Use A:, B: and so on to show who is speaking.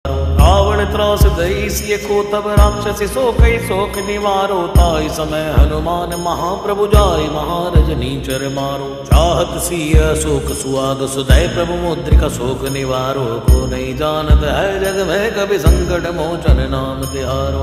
A: रावण त्रास दई सिय को तब राक्षसी सो कई शोक निवारो। ताई समय हनुमान महाप्रभु जाय महारज नीचर मारो। चाहत सिय शोक सुआग सुदय प्रभु मुद्रिका शोक निवारो। को नहीं जानत है जग में कभी संकट मोचन नाम तिहारो।